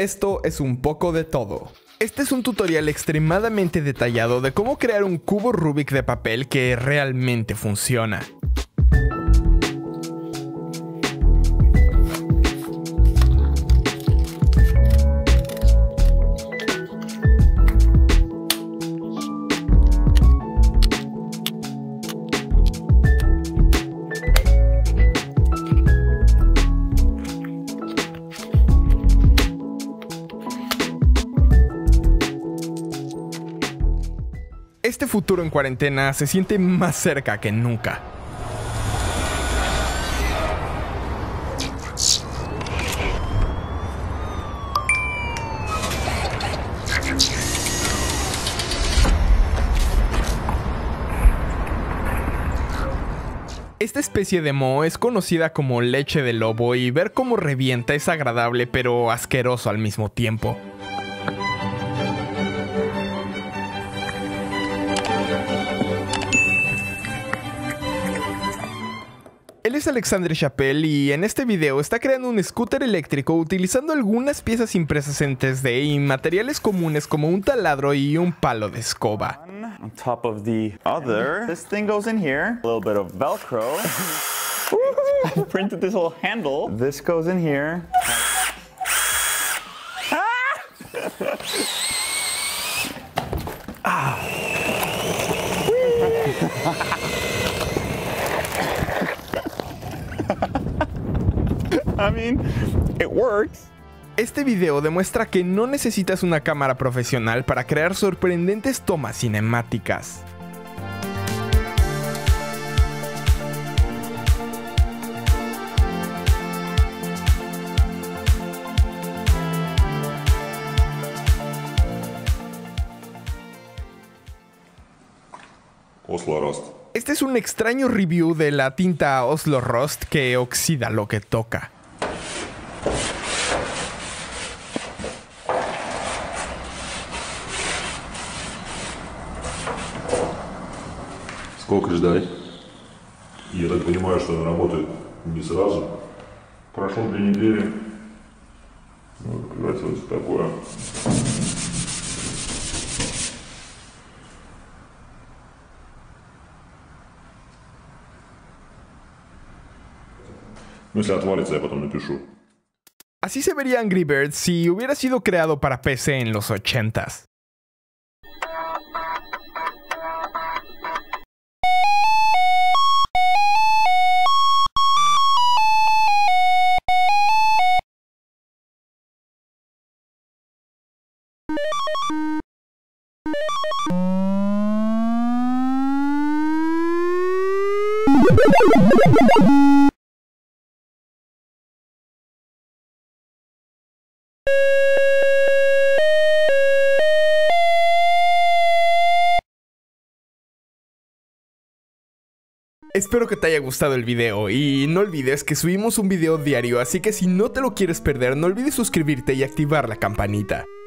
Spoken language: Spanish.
Esto es un poco de todo. Este es un tutorial extremadamente detallado de cómo crear un cubo Rubik de papel que realmente funciona. Este futuro en cuarentena se siente más cerca que nunca. Esta especie de moho es conocida como leche de lobo y ver cómo revienta es agradable pero asqueroso al mismo tiempo. Él es Alexandre Chappelle y en este video está creando un scooter eléctrico utilizando algunas piezas impresas en 3D y materiales comunes como un taladro y un palo de escoba. On top of the other, this thing goes in here. A little bit of Velcro. I printed this little handle. This goes in here. I mean, it works. Este video demuestra que no necesitas una cámara profesional para crear sorprendentes tomas cinemáticas. Oslo Rust. Este es un extraño review de la tinta Oslo Rust que oxida lo que toca. Сколько ждать? Я так понимаю, что она работает не сразу. Прошло 2 недели. Ну, кажется, вот такое. Ну, если отвалится, я потом напишу. Así se vería Angry Birds si hubiera sido creado para PC en los 80s. Espero que te haya gustado el video y no olvides que subimos un video diario, así que si no te lo quieres perder, no olvides suscribirte y activar la campanita.